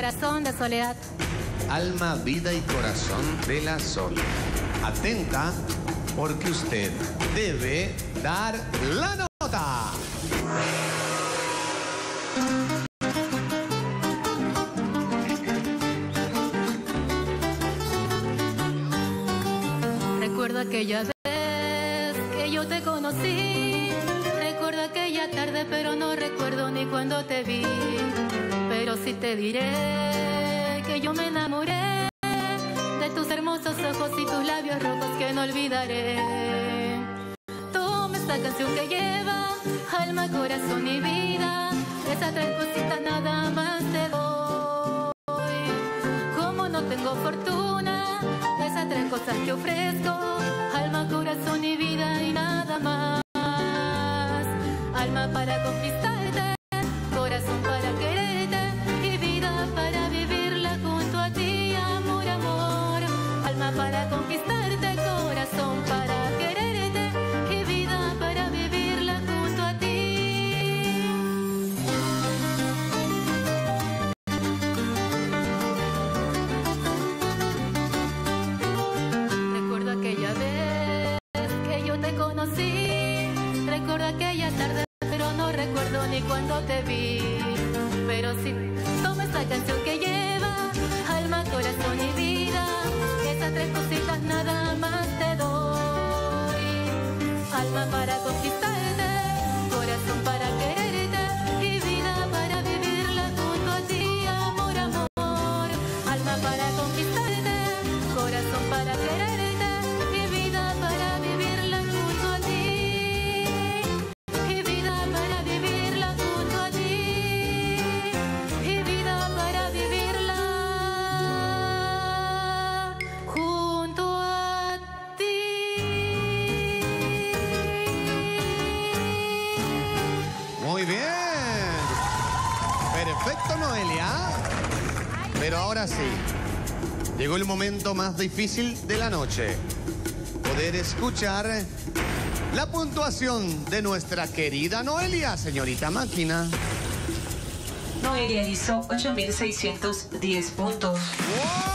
corazón de Soledad. Alma, vida y corazón de la Sol. Atenta, porque usted debe dar la nota. Recuerdo aquella vez que yo te conocí. Recuerdo aquella tarde, pero no recuerdo ni cuando te vi. Pero sí te diré que yo me enamoré de tus hermosos ojos y tus labios rojos que no olvidaré. Toma esta canción que lleva alma, corazón y vida. Esas tres cositas nada más te doy. Como no tengo fortuna, esas tres cosas que ofrezco, alma, corazón y vida y nada más. Alma para conquistarte, corazón para quererte y vida para vivirla junto a ti, amor, amor. Alma para conquistarte, corazón para quererte y vida para vivirla junto a ti. Recuerdo aquella vez que yo te conocí. Recuerdo aquella tarde, pero no recuerdo ni cuando te vi. Pero sí, toma esta canción que lleva alma, corazón y vida. Esas tres cositas nada más te doy. Alma para conquistarte, corazón para quererte y vida para vivirla junto a ti, amor, amor. Alma para conquistarte, corazón para quererte y vida para vivirla junto a ti. Y vida para vivirla junto a ti. Y vida para vivirla junto a ti. Muy bien. Perfecto, Noelia. Pero ahora sí, llegó el momento más difícil de la noche. Poder escuchar la puntuación de nuestra querida Noelia, señorita máquina. Noelia hizo 8.610 puntos. ¡Wow!